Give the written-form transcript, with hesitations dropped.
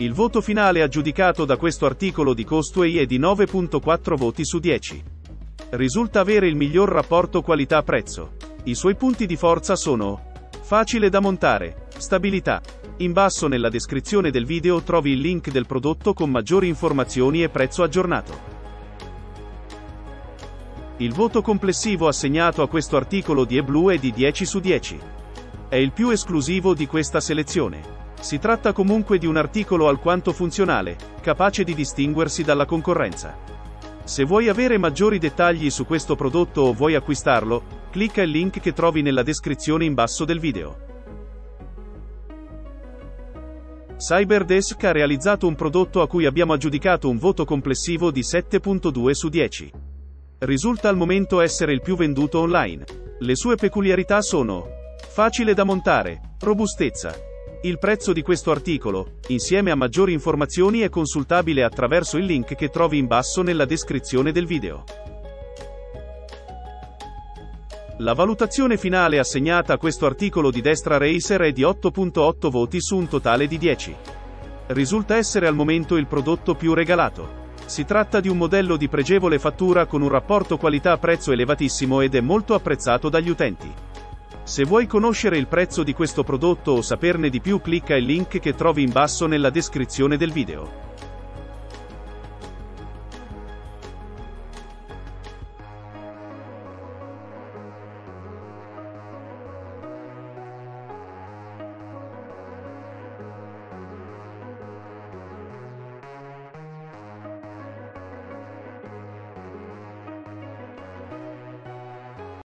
Il voto finale aggiudicato da questo articolo di Costway è di 9.4 voti su 10. Risulta avere il miglior rapporto qualità-prezzo. I suoi punti di forza sono: facile da montare, stabilità. In basso nella descrizione del video trovi il link del prodotto con maggiori informazioni e prezzo aggiornato. Il voto complessivo assegnato a questo articolo di eBlue è di 10 su 10. È il più esclusivo di questa selezione. Si tratta comunque di un articolo alquanto funzionale, capace di distinguersi dalla concorrenza. Se vuoi avere maggiori dettagli su questo prodotto o vuoi acquistarlo, clicca il link che trovi nella descrizione in basso del video. Cyberdesk ha realizzato un prodotto a cui abbiamo aggiudicato un voto complessivo di 7.2 su 10. Risulta al momento essere il più venduto online. Le sue peculiarità sono: facile da montare, robustezza. Il prezzo di questo articolo, insieme a maggiori informazioni, è consultabile attraverso il link che trovi in basso nella descrizione del video. La valutazione finale assegnata a questo articolo di Destra Racer è di 8.8 voti su un totale di 10. Risulta essere al momento il prodotto più regalato. Si tratta di un modello di pregevole fattura con un rapporto qualità-prezzo elevatissimo ed è molto apprezzato dagli utenti. Se vuoi conoscere il prezzo di questo prodotto o saperne di più, clicca il link che trovi in basso nella descrizione del video.